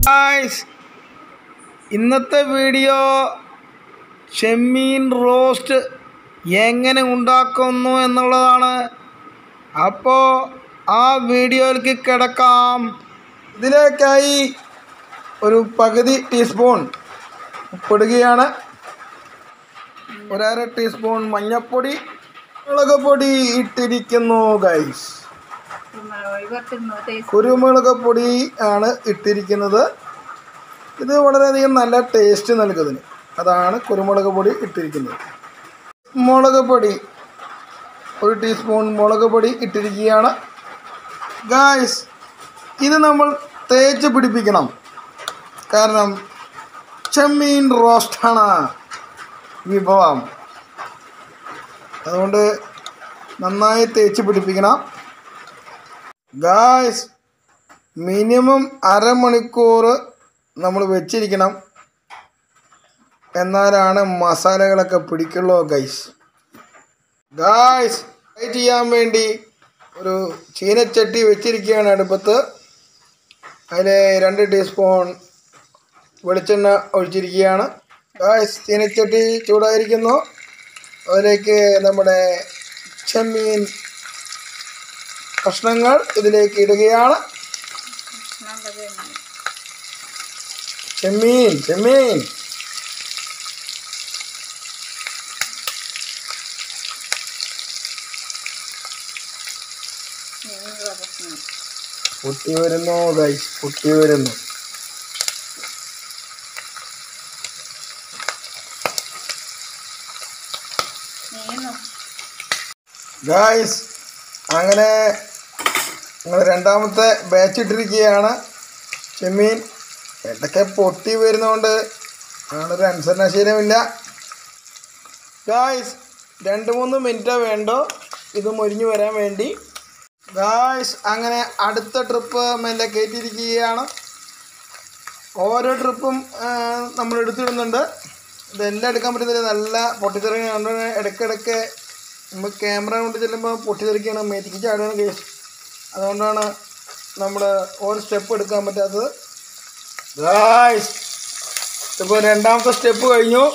Guys, ഇന്നത്തെ video ചെമ്മീൻ roast എങ്ങനെ ഉണ്ടാക്കുന്നു എന്നുള്ളതാണ്. അപ്പോൾ ആ വീഡിയോയിലേക്ക് കിടക്കാം. ഇതിലേക്കായി ഒരു പകുതി ടീസ്പൂൺ ഉപ്പിടുകയാണ്, 1/2 ടീസ്പൂൺ മഞ്ഞൾപ്പൊടി, മുളക് പൊടി ഇട്ടിരിക്കുന്നു. ഗൈസ്, കുരുമുളക് പൊടി ആണ് ഇട്ടിരിക്കുന്നത്. ഇത് വളരെയധികം നല്ല ടേസ്റ്റ് നൽകുന്നതിന് അതാണ് കുരുമുളക് പൊടി ഇട്ടിരിക്കുന്നത്. മുളക് പൊടി 1 ടീസ്പൂൺ മുളക് പൊടി ഇട്ടിരിക്കുകയാണ്. ഗായ്സ്, ഇത് നമ്മൾ തേച്ച് പിടിപ്പിക്കണം, കാരണം ചെമ്മീൻ റോസ്റ്റാണ് വിഭവം. അതുകൊണ്ട് നന്നായി തേച്ച് പിടിപ്പിക്കണം. ഗായ്സ്, മിനിമം അരമണിക്കൂർ നമ്മൾ വെച്ചിരിക്കണം, എന്നാലാണ് മസാലകളൊക്കെ പിടിക്കുള്ളൂ. ഗായ്സ്, ഫ്രൈ ചെയ്യാൻ വേണ്ടി ഒരു ചീനച്ചട്ടി വെച്ചിരിക്കുകയാണ് അടുപ്പത്ത്. അതിൽ 2 ടീസ്പൂൺ വെളിച്ചെണ്ണ ഒഴിച്ചിരിക്കുകയാണ്. ഗായ്സ്, ചീനച്ചട്ടി ചൂടായിരിക്കുന്നു. അതിലേക്ക് നമ്മുടെ ചെമ്മീൻ കഷ്ണങ്ങൾ ഇതിലേക്ക് ഇടുകയാണ്. ചെമ്മീൻ പൊട്ടി വരുന്നു. ഗൈസ്, പൊട്ടി വരുന്നു. ഗൈസ്, അങ്ങനെ നിങ്ങൾ രണ്ടാമത്തെ ബാച്ച് ഇട്ടിരിക്കുകയാണ് ചെമ്മീൻ. ഇടയ്ക്ക് പൊട്ടി വരുന്നതുകൊണ്ട് ഞങ്ങളൊരു അനുസരണശീലമില്ല. ഗായ്സ്, 2-3 മിനിറ്റ് വേണ്ടോ ഇത് മൊരിഞ്ഞു വരാൻ വേണ്ടി. ഗായ്സ്, അങ്ങനെ അടുത്ത ട്രിപ്പ് മെല്ലെ കയറ്റിയിരിക്കുകയാണ്. ഓരോ ട്രിപ്പും നമ്മൾ എടുത്തിടുന്നുണ്ട്. ഇതെല്ലാം എടുക്കാൻ പറ്റുന്നില്ല, നല്ല പൊട്ടിത്തെറിയാണ്. ഇടയ്ക്കിടയ്ക്ക് നമ്മൾ ക്യാമറ കൊണ്ട് ചെല്ലുമ്പോൾ പൊട്ടിത്തെറിക്കുകയാണ്, മേത്തിക്ക് ചാടുകയാണ് കേസ്. അതുകൊണ്ടാണ് നമ്മൾ ഓരോ സ്റ്റെപ്പ് എടുക്കാൻ പറ്റാത്തത്. ഗായ്സ്, ഇപ്പോൾ രണ്ടാമത്തെ സ്റ്റെപ്പ് കഴിഞ്ഞു.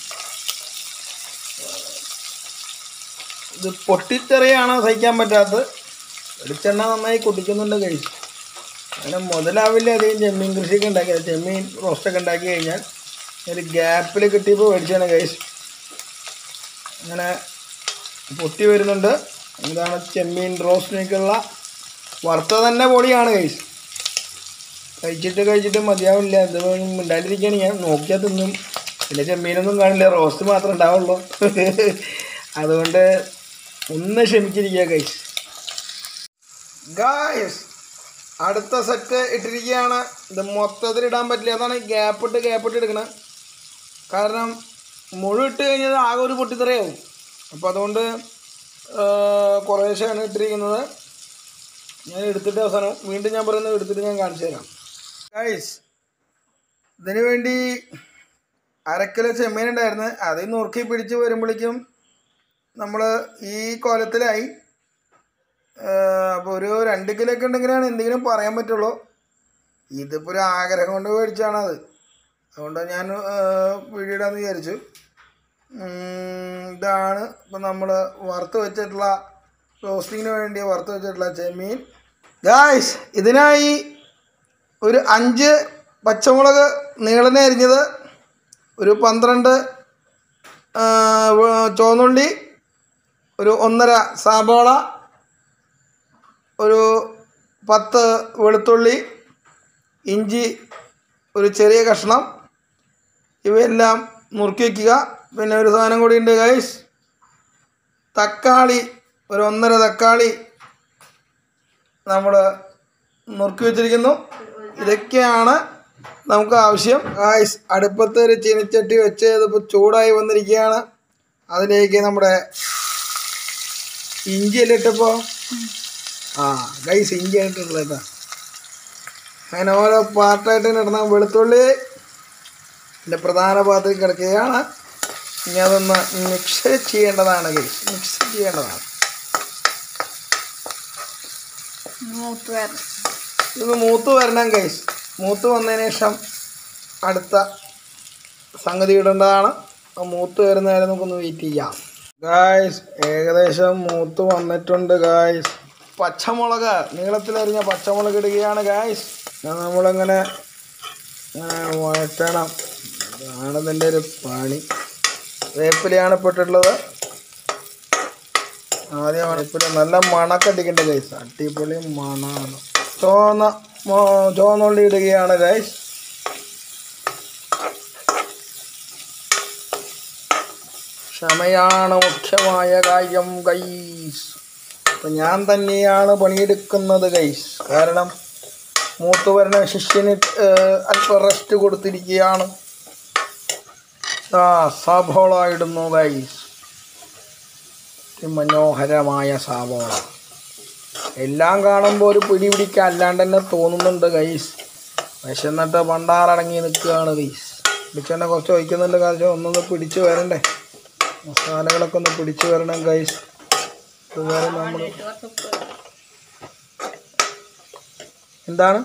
ഇത് പൊട്ടിത്തെറിയാണ് സഹിക്കാൻ പറ്റാത്തത്. വെളിച്ചെണ്ണ നന്നായി കുടിക്കുന്നുണ്ട് കഴിച്ചു. അങ്ങനെ മുതലാവില്ല അധികം ചെമ്മീൻ കൃഷിയൊക്കെ ഉണ്ടാക്കിയത്. ചെമ്മീൻ റോസ്റ്റൊക്കെ ഉണ്ടാക്കി കഴിഞ്ഞാൽ ഒരു ഗ്യാപ്പിൽ കിട്ടിയപ്പോൾ മേടിച്ചാണ് കഴിച്ചു. അങ്ങനെ പൊട്ടി വരുന്നുണ്ട്. ഇതാണ് ചെമ്മീൻ റോസ്റ്റിനേക്കുള്ള വറുത്ത തന്നെ പൊടിയാണ് കഴിച്ചു. കഴിച്ചിട്ട് മതിയാവില്ല. ഇത് മിണ്ടാണ്ടിരിക്കുകയാണ് ഞാൻ. നോക്കിയാൽ തിന്നും, പിന്നെ ചെമ്മീനൊന്നും കാണില്ല, റോസ്റ്റ് മാത്രമേ ഉണ്ടാവുള്ളൂ. അതുകൊണ്ട് ഒന്ന് ക്ഷമിച്ചിരിക്കുക കഴിച്ചു. ഗായ്സ്, അടുത്ത സെറ്റ് ഇട്ടിരിക്കുകയാണ്. ഇത് മൊത്തത്തിൽ ഇടാൻ പറ്റില്ല, അതാണ് ഗ്യാപ്പിട്ട് എടുക്കണം. കാരണം മുഴുവൻ ഇട്ട് കഴിഞ്ഞാൽ ആകെ ഒരു പൊട്ടിത്തെറിയാവും. അപ്പോൾ അതുകൊണ്ട് കുറേശ്ശെയാണ് ഇട്ടിരിക്കുന്നത്. ഞാൻ എടുത്തിട്ട് അവസാനം വീണ്ടും ഞാൻ പറയുന്നത് എടുത്തിട്ട് ഞാൻ കാണിച്ചു തരാം. ഗൈസ്, ഇതിനു വേണ്ടി 1/2 കിലോ ചെമ്മീൻ ഉണ്ടായിരുന്നു. അതിൽ നുറുക്കി പിടിച്ച് വരുമ്പോഴേക്കും നമ്മൾ ഈ കോലത്തിലായി. അപ്പോൾ ഒരു 2 കിലോ ഒക്കെ ഉണ്ടെങ്കിലാണ് എന്തെങ്കിലും പറയാൻ പറ്റുള്ളൂ. ഇതിപ്പോൾ ഒരു ആഗ്രഹം കൊണ്ട് മേടിച്ചാണത്. അതുകൊണ്ട് ഞാൻ വീഡിയോ ഇടാമെന്ന് വിചാരിച്ചു. ഇതാണ് ഇപ്പം നമ്മൾ വറുത്ത് വെച്ചിട്ടുള്ള റോസ്റ്റിങ്ങിന് വേണ്ടി വറുത്ത് വെച്ചിട്ടുള്ള ചെമ്മീൻ. ഗായ്സ്, ഇതിനായി ഒരു 5 പച്ചമുളക് നീളനെ അരിഞ്ഞത്, ഒരു 12 ചുവന്നുള്ളി, ഒരു 1.5 സവാള, ഒരു 10 വെളുത്തുള്ളി, ഇഞ്ചി ഒരു ചെറിയ കഷ്ണം, ഇവയെല്ലാം നുറുക്കി വയ്ക്കുക. പിന്നെ ഒരു സാധനം കൂടി ഉണ്ട് ഗൈസ്, തക്കാളി, ഒരു 1.5 തക്കാളി നമ്മൾ നുറുക്കി വെച്ചിരിക്കുന്നു. ഇതൊക്കെയാണ് നമുക്ക് ആവശ്യം. ഗൈസ്, അടുപ്പത്ത് ഒരു ചീനച്ചട്ടി വെച്ച് ഇതിപ്പോൾ ചൂടായി വന്നിരിക്കുകയാണ്. അതിലേക്ക് നമ്മുടെ ഇഞ്ചി എല്ലാം ഇട്ടപ്പോൾ ഗൈസ്, ഇഞ്ചി ആയിട്ടുള്ള കേട്ടോ. അങ്ങനെ ഓരോ പാർട്ടായിട്ട് ഇടുന്ന വെളുത്തുള്ളി എൻ്റെ പ്രധാന പാത്രത്തിൽ കിടക്കുകയാണ്. ഇനി അതൊന്ന് മിക്സ് ചെയ്യേണ്ടതാണ് ഗൈസ്, മിക്സ് ചെയ്യേണ്ടതാണ്. ഇത് മൂത്ത് വരണം ഗൈസ്. മൂത്ത് വന്നതിന് ശേഷം അടുത്ത സംഗതി ഇടേണ്ടതാണ്. മൂത്ത് വരുന്ന നേരം നമുക്കൊന്ന് വെയിറ്റ് ചെയ്യാം. ഗായ്സ് ഏകദേശം മൂത്ത് വന്നിട്ടുണ്ട് ഗായ്സ്. പച്ചമുളക് നീളത്തിലരിഞ്ഞ പച്ചമുളക് ഇടുകയാണ് ഗായ്സ്. നമ്മളിങ്ങനെ വഴറ്റണം. അതാണ് ഇതിൻ്റെ ഒരു പണി. വേപ്പിലയാണ് ഇട്ടിട്ടുള്ളത്. ആദ്യം വേപ്പില നല്ല മണക്കടിക്കേണ്ട ഗൈസ്. അടിപൊളി മണമാണ്. ചുവന്നുള്ളി ഇടുകയാണ് ഗൈസ്. ക്ഷമയാണ് മുഖ്യമായ കാര്യം ഗൈസ്. അപ്പം ഞാൻ തന്നെയാണ് പണിയെടുക്കുന്നത് ഗൈസ്. കാരണം മൂത്ത് വരുന്ന ശിഷ്യന് അല്പം റെസ്റ്റ് കൊടുത്തിരിക്കുകയാണ്. സബോള ഇടുന്നു ഗൈസ്. മനോഹരമായ സബോള. എല്ലാം കാണുമ്പോൾ ഒരു പിടി പിടിക്കാൻ അല്ലാണ്ട് തന്നെ തോന്നുന്നുണ്ട് ഗൈസ്. വിശന്നിട്ട് പണ്ടാറടങ്ങി നിൽക്കുകയാണ് ഗൈസ്. പിടിച്ചെണ്ണ കുറച്ച് ഒഴിക്കുന്നുണ്ട്. കാരണം ഒന്നൊന്ന് പിടിച്ച് വരണ്ടേ, മസാലകളൊക്കെ ഒന്ന് പിടിച്ച് വരണം ഗൈസ്. അതുവരെ നമ്മൾ എന്താണ്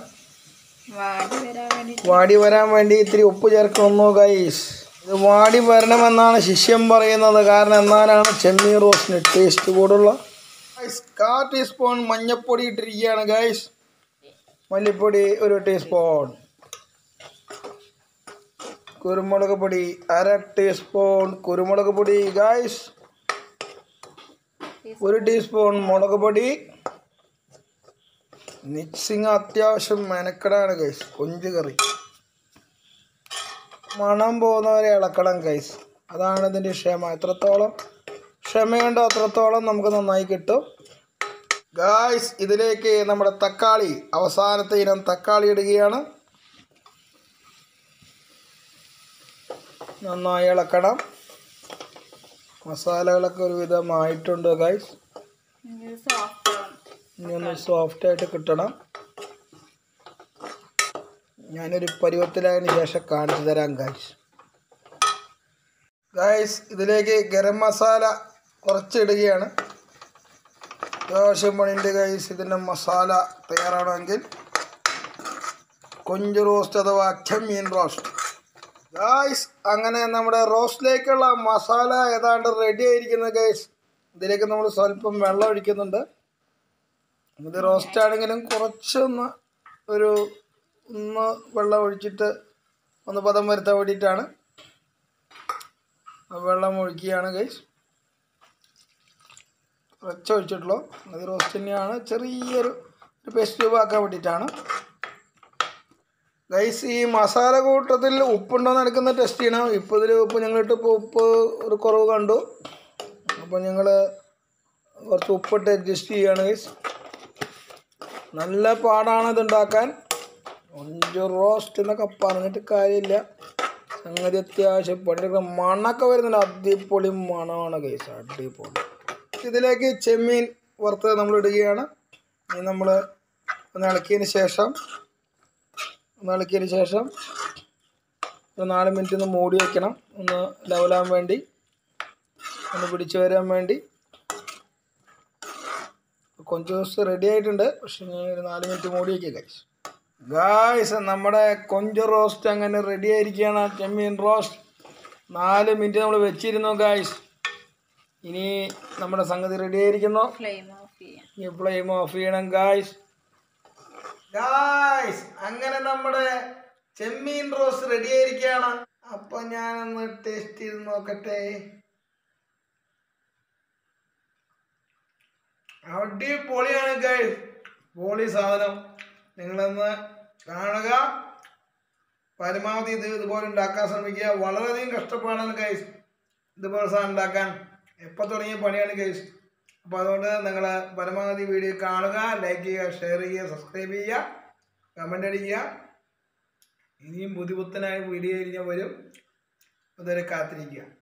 വാടി വരാൻ വേണ്ടി ഇത്തിരി ഉപ്പ് ചേർക്കുന്നു ഗൈസ്. ഇത് വാടി വരണമെന്നാണ് ശിഷ്യം പറയുന്നത്. കാരണം എന്നാലാണ് ചെമ്മീൻ റോസ്റ്റിന് ടേസ്റ്റ് കൂടുള്ള. 1/4 ടീസ്പൂൺ മഞ്ഞൾപ്പൊടി ഇട്ടിരിക്കുകയാണ് ഗൈസ്. മല്ലിപ്പൊടി 1 ടീസ്പൂൺ. കുരുമുളക് പൊടി 1/2 ടീസ്പൂൺ കുരുമുളക് പൊടി ഗൈസ്. 1 ടീസ്പൂൺ മുളക് പൊടി. മിക്സിങ് അത്യാവശ്യം മെനക്കെടാണ് ഗൈസ്. കൊഞ്ച് കറി മണം പോകുന്നവരെ ഇളക്കണം ഗൈസ്. അതാണ് ഇതിൻ്റെ ക്ഷമ. എത്രത്തോളം ക്ഷമയുണ്ടോ അത്രത്തോളം നമുക്ക് നന്നായി കിട്ടും ഗൈസ്. ഇതിലേക്ക് നമ്മുടെ തക്കാളി, അവസാനത്തെ ഇനം തക്കാളി ഇടുകയാണ്. നന്നായി ഇളക്കണം. മസാലകളൊക്കെ ഒരുവിധമായിട്ടുണ്ട് ഗൈസ്. ഇനി ഒന്ന് സോഫ്റ്റായിട്ട് കിട്ടണം. ഞാനൊരു പരുവത്തിലായതിനു ശേഷം കാണിച്ചു തരാം ഗൈസ്. ഗൈസ് ഇതിലേക്ക് ഗരം മസാല കുറച്ചിടുകയാണ്. അത്യാവശ്യം പണിയുണ്ട് ഗൈസ്. ഇതിൻ്റെ മസാല തയ്യാറാണെങ്കിൽ കൊഞ്ച് റോസ്റ്റ് അഥവാ ചെമ്മീൻ റോസ്റ്റ് ഗൈസ്. അങ്ങനെ നമ്മുടെ റോസ്റ്റിലേക്കുള്ള മസാല ഏതാണ്ട് റെഡി ആയിരിക്കുന്നത് ഗൈസ്. ഇതിലേക്ക് നമ്മൾ സ്വല്പം വെള്ളം ഒഴിക്കുന്നുണ്ട്. ഇത് റോസ്റ്റ് ആണെങ്കിലും കുറച്ചൊന്ന് ഒന്ന് വെള്ളം ഒഴിച്ചിട്ട് ഒന്ന് പദം വരുത്താൻ വേണ്ടിയിട്ടാണ് വെള്ളം ഒഴിക്കുകയാണ് ഗൈസ്. കുറച്ചൊഴിച്ചിട്ടുള്ളൂ. അത് റോസ്റ്റ് തന്നെയാണ്. ചെറിയൊരു പേസ്റ്റ് ട്യൂബ് ആക്കാൻ വേണ്ടിയിട്ടാണ് ഗൈസ്. ഈ മസാല കൂട്ടത്തിൽ ഉപ്പുണ്ടോയെന്ന് എടുക്കുന്ന ടെസ്റ്റ് ചെയ്യണം. ഇപ്പോൾ ഇതിൽ ഉപ്പ് ഞങ്ങളിട്ടിപ്പോൾ ഉപ്പ് ഒരു കുറവ് കണ്ടു. അപ്പോൾ ഞങ്ങൾ കുറച്ച് ഉപ്പിട്ട് അഡ്ജസ്റ്റ് ചെയ്യുകയാണ് ഗൈസ്. നല്ല പാടാണ് ഇതുണ്ടാക്കാൻ. കൊഞ്ച് റോസ്റ്റ് എന്നൊക്കെ പറഞ്ഞിട്ട് കാര്യമില്ല. സംഗതി അത്യാവശ്യം പണിയെടുക്കുന്ന മണമൊക്കെ വരുന്നുണ്ട്. അടിപൊളി മണമാണ് ഗൈസ്. അടിപൊളി. ഇതിലേക്ക് ചെമ്മീൻ വറുത്ത് നമ്മൾ ഇടുകയാണ്. ഇനി നമ്മൾ ഒന്ന് ഇളക്കിയതിന് ശേഷം ഒരു 4 മിനിറ്റ് ഒന്ന് മൂടി വയ്ക്കണം. ഒന്ന് ലെവലാൻ വേണ്ടി, ഒന്ന് പിടിച്ചു വരാൻ വേണ്ടി. കൊഞ്ച് റോസ്റ്റ് റെഡി ആയിട്ടുണ്ട്. പക്ഷെ ഞാൻ ഒരു 4 മിനിറ്റ് മൂടി വയ്ക്കുക ഗൈസ്. നമ്മുടെ കൊഞ്ച് റോസ്റ്റ് അങ്ങനെ റെഡി ആയിരിക്കുകയാണ്. ചെമ്മീൻ റോസ്റ്റ് 4 മിനിറ്റ് നമ്മൾ വെച്ചിരുന്നു ഗൈസ്. ഇനി നമ്മുടെ സംഗതി റെഡി ആയിരിക്കുന്നു. ഈ ഫ്ലെയിം ഓഫ് ചെയ്യണം ഗൈസ്. അങ്ങനെ നമ്മുടെ ചെമ്മീൻ റോസ്റ്റ് റെഡി ആയിരിക്കുകയാണ്. അപ്പൊ ഞാനൊന്ന് ടേസ്റ്റ് ചെയ്ത് നോക്കട്ടെ. അടിപൊളിയാണ് ഗൈസ്. പൊളി സാധനം. നിങ്ങളൊന്ന് കാണുക. പരമാവധി ഇതുപോലെ ഉണ്ടാക്കാൻ ശ്രമിക്കുക. വളരെയധികം കഷ്ടപ്പാടാണ് ഗൈസ് ഇതുപോലെ സാധനം ഉണ്ടാക്കാൻ. എപ്പോൾ തുടങ്ങിയ പണിയാണ് ഗൈസ്. അപ്പോൾ അതുകൊണ്ട് നിങ്ങൾ പരമാവധി വീഡിയോ കാണുക, ലൈക്ക് ചെയ്യുക, ഷെയർ ചെയ്യുക, സബ്സ്ക്രൈബ് ചെയ്യുക, കമൻ്റ് അടിക്കുക. ഇനിയും പുതുപുത്തനായ വീഡിയോ ഞാൻ വരും. അതുവരെ കാത്തിരിക്കുക.